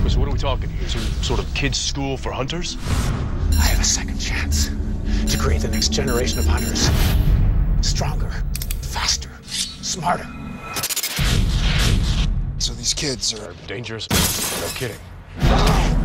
So what are we talking here? Some sort of kids' school for hunters? I have a second chance to create the next generation of hunters. Stronger, faster, smarter. So these kids are Dangerous? No kidding.